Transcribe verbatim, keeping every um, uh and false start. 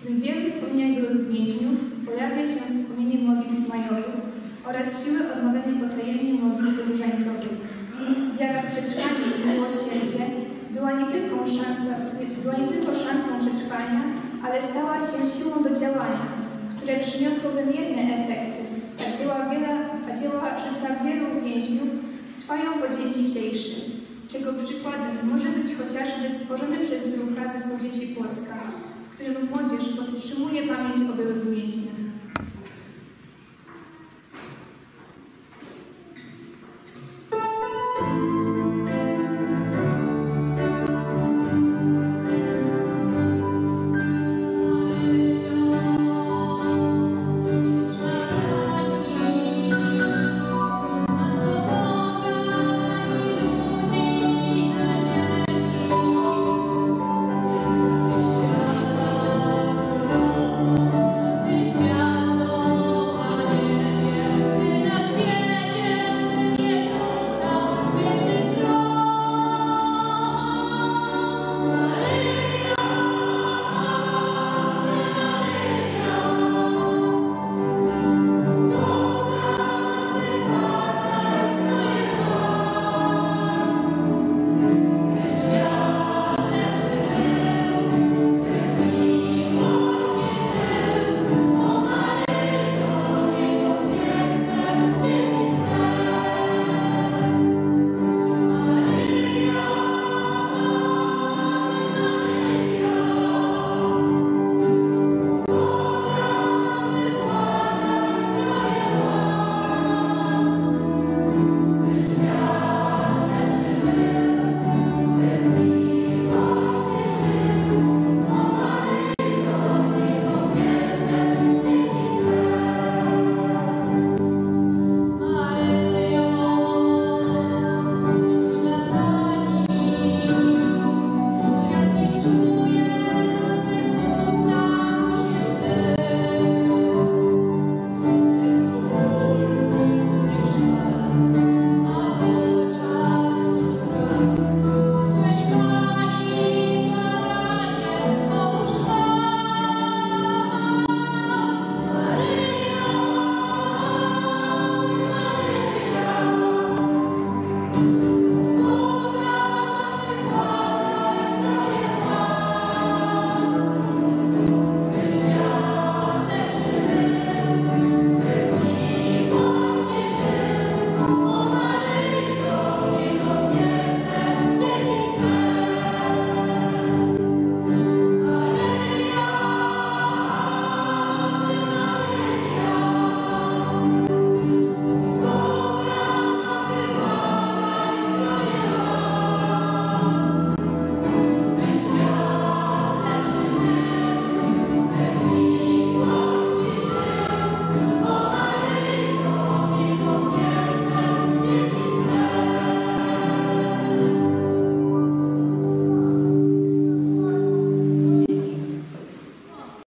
W wielu wspomnieniach byłych więźniów pojawia się wspomnienie modlitw majowych oraz siły odnowienia potajemnej modlitwy różańcowej. Wiara w przetrwanie i miłosierdzie była nie tylko szansą, była nie tylko szansą przetrwania, ale stała się siłą do działania, które przyniosło wymierne efekty, a dzieła, wiele, a dzieła życia wielu więźniów trwają po dzień dzisiejszy, czego przykładem może być chociażby stworzony przez Drucha zespół Dzieci Płocka, w którym młodzież podtrzymuje pamięć o byłych